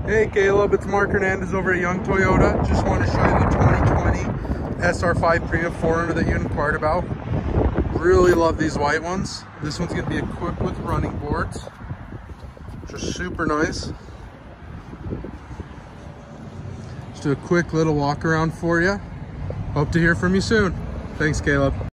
Hey Caleb, it's Mark Hernandez over at Young Toyota. Just want to show you the 2020 SR5 Premium 400 that you inquired about. Really love these white ones. This one's going to be equipped with running boards, which are super nice. Just do a quick little walk around for you. Hope to hear from you soon. Thanks, Caleb.